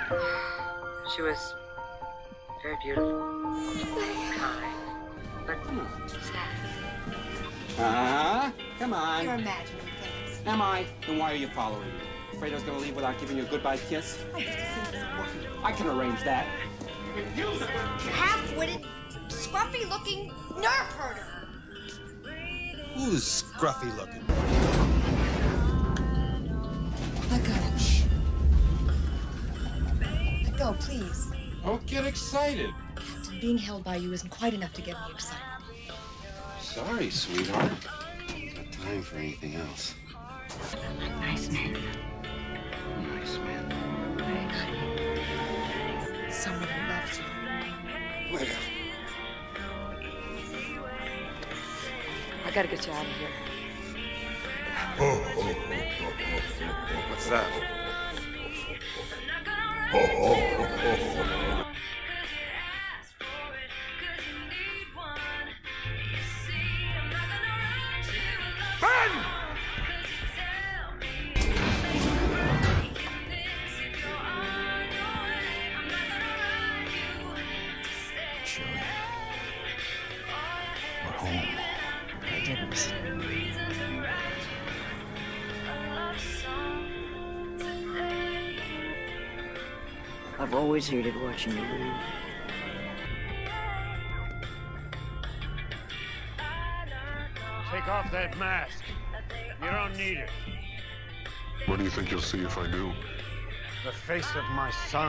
She was very beautiful, kind, but sad. Come on. You're imagining things. Am I? Then why are you following me? Afraid I was gonna leave without giving you a goodbye kiss? I used to see this woman. I can arrange that. Half-witted, scruffy-looking nerve herder. Who's scruffy looking? Let go. Let go, please. Don't get excited. Captain, being held by you isn't quite enough to get me excited. Sorry, sweetheart. Got time for anything else. Nice man. Nice man. Someone who loves you. Leia. I gotta get you out of here. What's that? We're home. I didn't. I've always hated watching you leave. Take off that mask. You don't need it. What do you think you'll see if I do? The face of my son.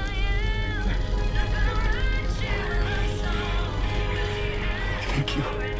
Thank you.